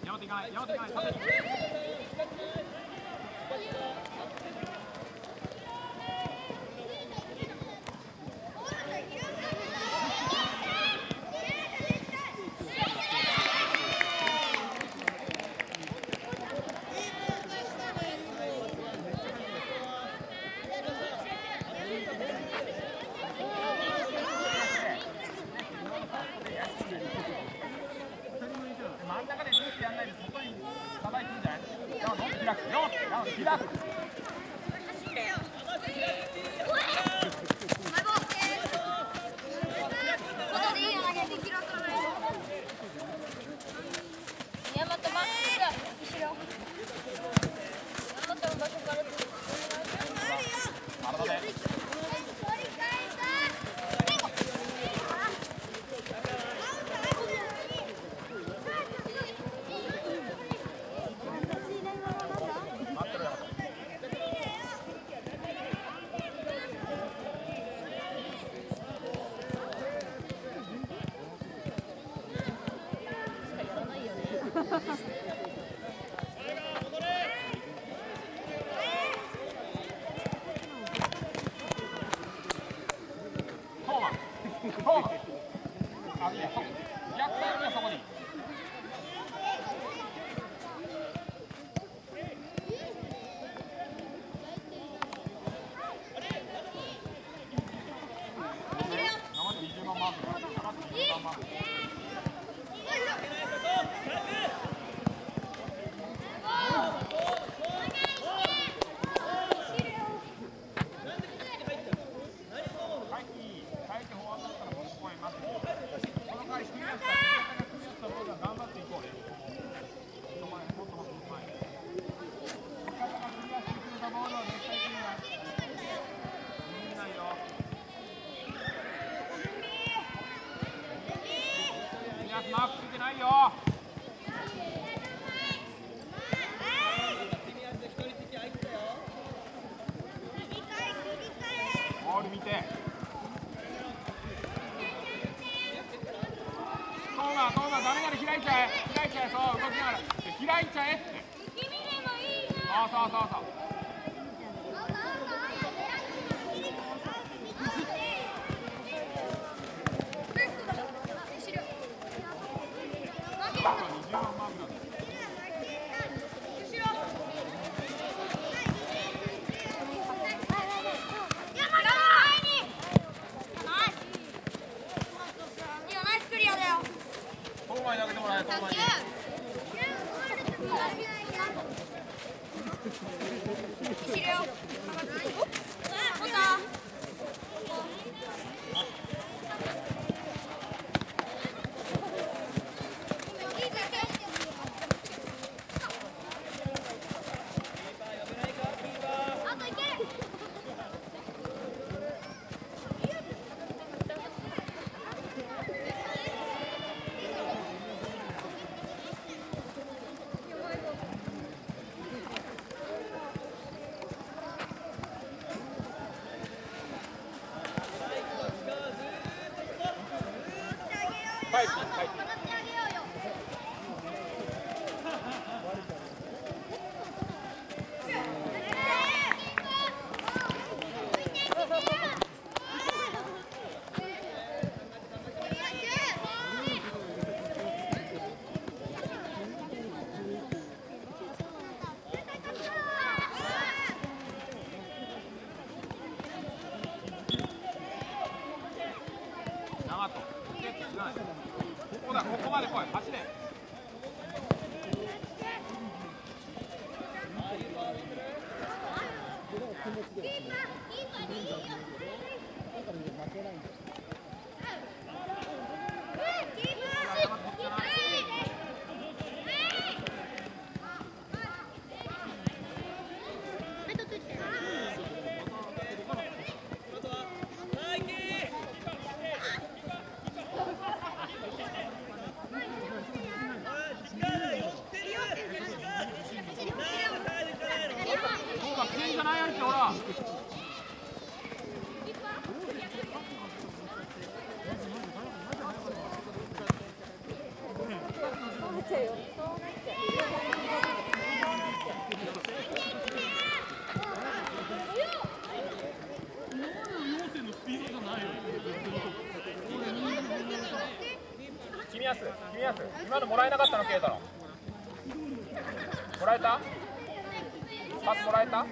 山本行かない、山本行かない、縦に。真ん中でずっとやんないで外にさばいていいんじゃない？山本開く、山本開く。マークついてないよ。ボール見て。トーマダメなら開いちゃえ、そう動きながら開いちゃえって。そう。ここまで来い、走れ。じゃないやんけ、ほら。 ちゃうよ。そうなっちゃう。 君安、今のもらえなかったの、ケイタの。もらえた？パスもらえた？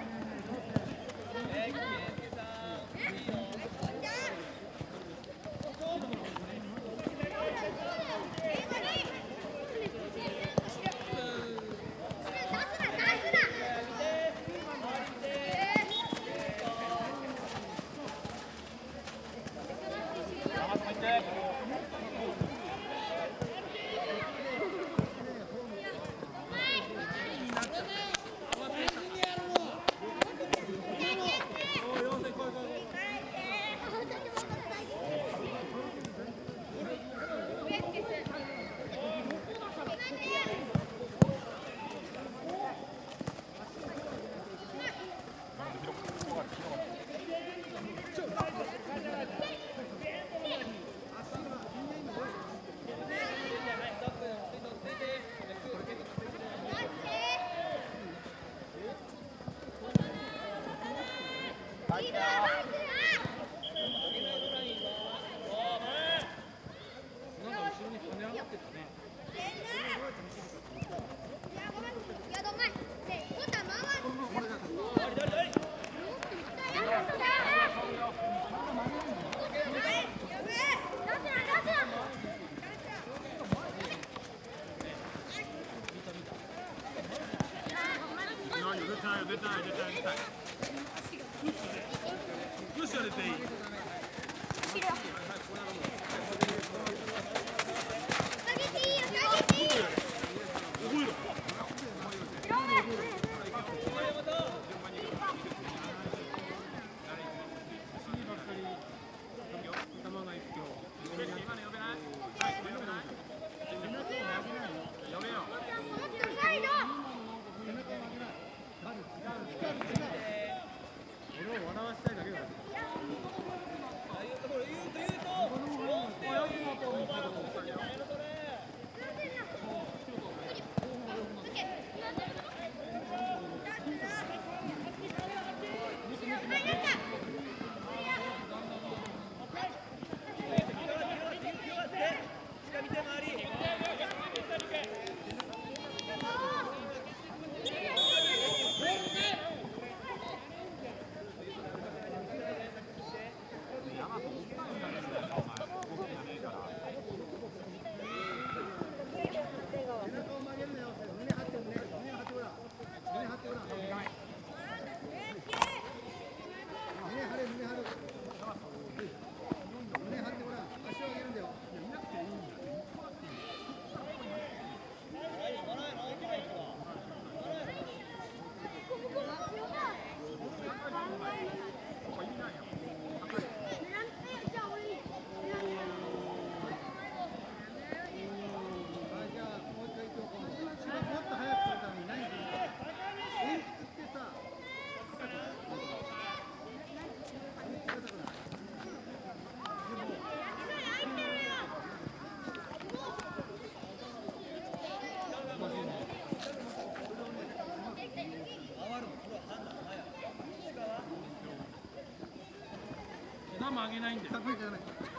あげないんだよ。これで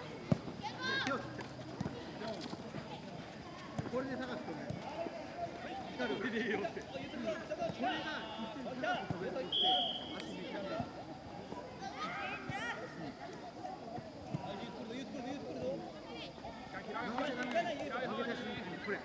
探すとね、これでいいよって。これが一点高く飛べといって、足でいかない。これ。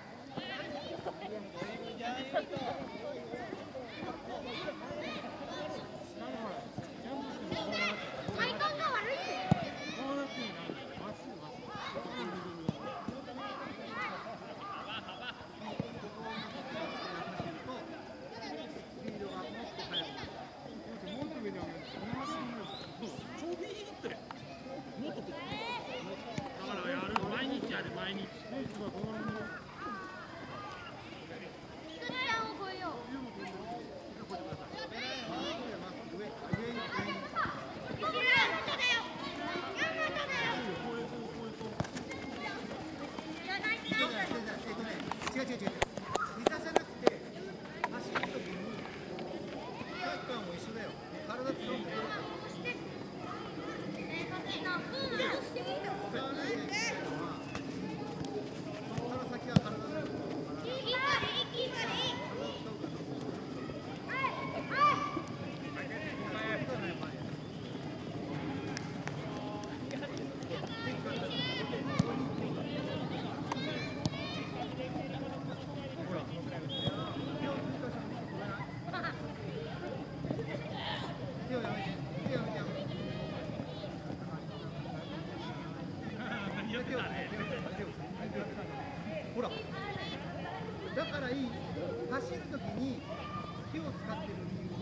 違う違う。膝じゃなくて、走るときに、サッカーも一緒だよ。体使うんだよ。使わないでっていうのは、そこから先は体だよ。手をやめて。ほら、だからいい。走るときに手を使ってる理由